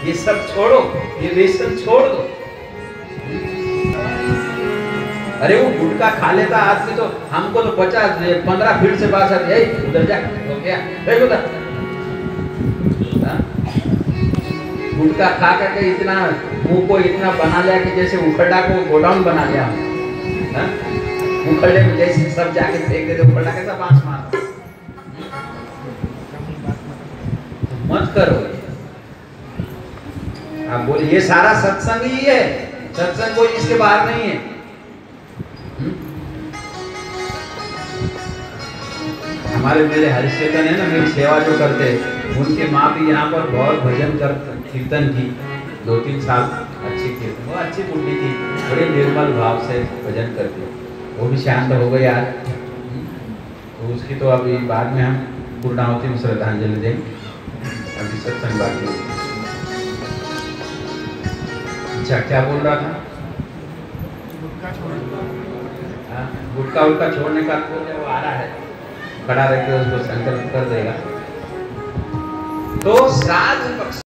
ये सब छोड़ो, ये व्यसन छोड़ दो। अरे वो गुटखा खा लेता आदमी तो हमको तो 50-15 फीट से बात आती है, उधर जा तो क्या उधर गुटखा खा करके इतना मुंह को इतना बना लिया कि जैसे उखड़ा को गोडाउन बना लिया। उखड़े में जैसे सब जाके फेंक देते, उखड़ा कैसा बांस मारता। मत करो। आप बोले ये सारा सत्संग ही है, सत्संग कोई इसके बाहर नहीं है। हमारे मेरे हरिश्चंदन है ना, मेरी सेवा जो करते, उनके माँ भी यहाँ पर बहुत भजन कर कीर्तन की 2-3 साल अच्छी कीर्तन, वो अच्छी बुढ़ी थी, बड़े निर्मल भाव से भजन करती। वो भी शांत हो गई आज, तो उसकी तो अभी बाद में हम पूर्णाहुति में श्रद्धांजलि देंगे। अभी सत्संग बाकी है। अच्छा क्या बोल रहा था? गुटखा उटखा छोड़ने का वो आ रहा है, खड़ा रह के उसको संकल्प कर देगा तो श्राद्ध पक्ष